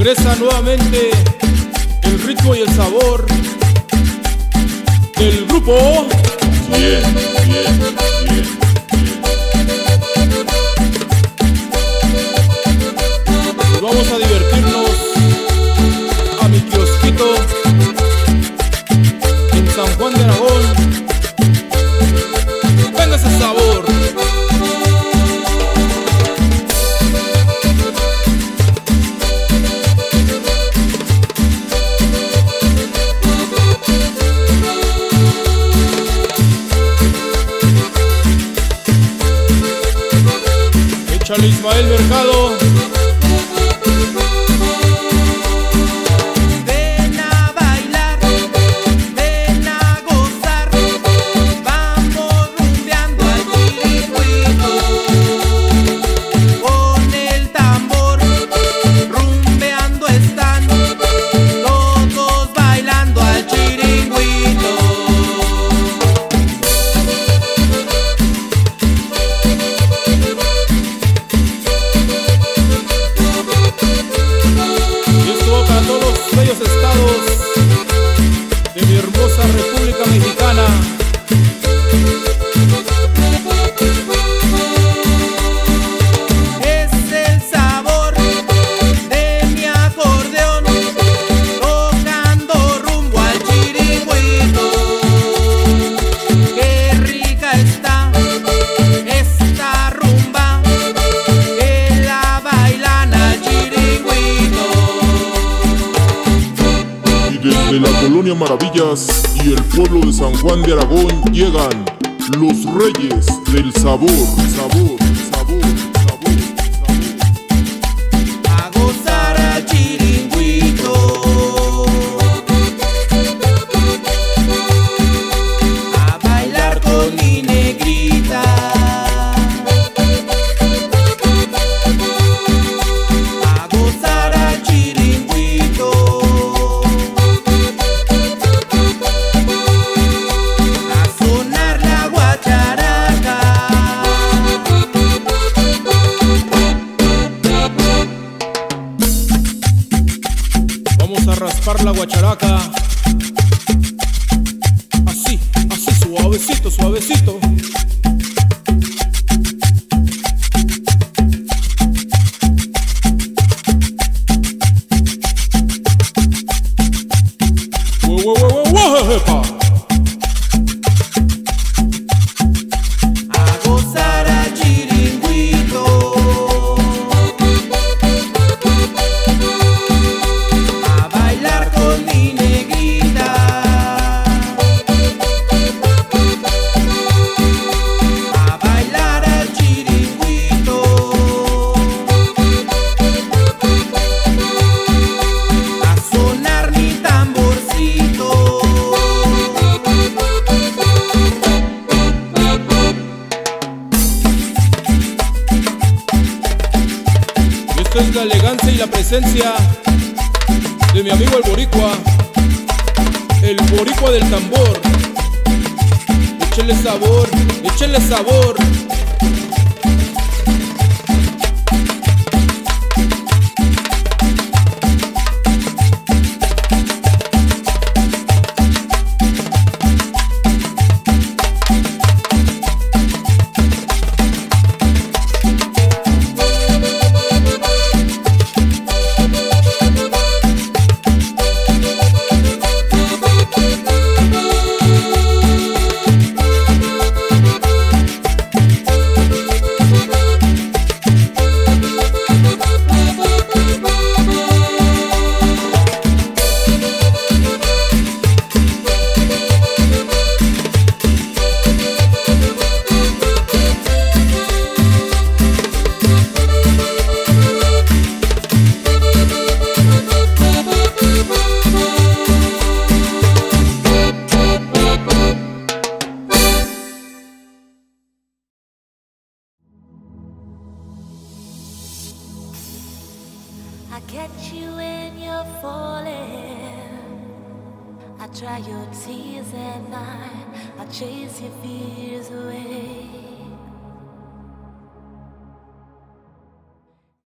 Regresa nuevamente el ritmo y el sabor del grupo. Bien. Pues vamos a divertirnos a mi kiosquito en San Juan de Aragón. Venga ese sabor. Échale Ismael Mercado. Ven a bailar, ven a gozar, vamos rumbeando al chiringuito. Con el tambor, rumbeando están, todos bailando al chiringuito. Bellos estados de mi hermosa República Mexicana. Es el sabor de mi acordeón, tocando rumbo al chiringuito. Qué rica está esta rumba, que la bailan al chiringuito. Desde la Colonia Maravillas y el pueblo de San Juan de Aragón llegan los reyes del sabor. A gozar al chiringuito, a bailar con mi negrita, a gozar al chiringuito, a sonar la guacharaca. Vamos a raspar la guacharaca. Así, suavecito, suavecito. Jepa. A gozar al chiringuito, a bailar con mi negrita, a bailar al chiringuito, a sonar mi tamborcito. Esto es la elegancia y la presencia de mi amigo el boricua del tambor. Échale sabor, échale sabor. I catch you when you're falling. I dry your tears at night. I chase your fears away.